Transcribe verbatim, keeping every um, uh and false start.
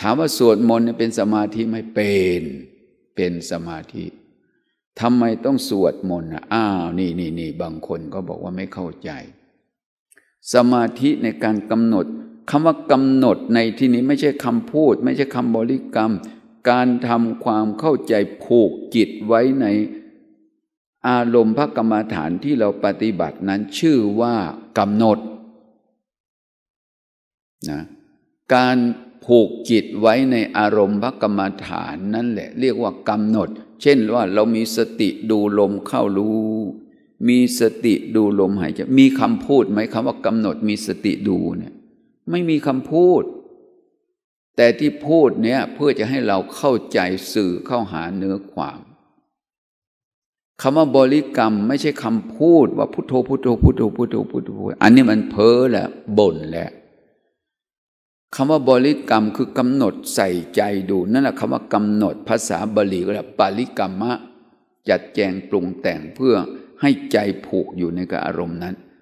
ถามว่าสวดมนต์เป็นสมาธิไหมเป็นเป็นสมาธิทำไมต้องสวดมนต์อ้าวนี่นี่นี่บางคนก็บอกว่าไม่เข้าใจสมาธิในการกำหนดคำว่ากำหนดในที่นี้ไม่ใช่คำพูดไม่ใช่คำบริกรรมการทำความเข้าใจผูกจิตไว้ในอารมณ์พระกรรมฐานที่เราปฏิบัตินั้นชื่อว่ากำหนดนะการผูกจิตไว้ในอารมณ์พระกรรมฐานนั่นแหละเรียกว่ากำหนดเช่นว่าเรามีสติดูลมเข้ารู้มีสติดูลมหายใจมีคำพูดไหมคำว่ากำหนดมีสติดูเนี่ยไม่มีคำพูดแต่ที่พูดเนี่ยเพื่อจะให้เราเข้าใจสื่อเข้าหาเนื้อความคำว่าบริกรรมไม่ใช่คำพูดว่าพุทโธพุทโธพุทโธพุทโธพุทโธอันนี้มันเพ้อแหละบ่นแหละคำว่าบริกรรมคือกำหนดใส่ใจดูนั่นแหละคำว่ากำหนดภาษาบาลีก็เรียกปาริกรรมะจัดแจงปรุงแต่งเพื่อให้ใจผูกอยู่ในกับอารมณ์นั้น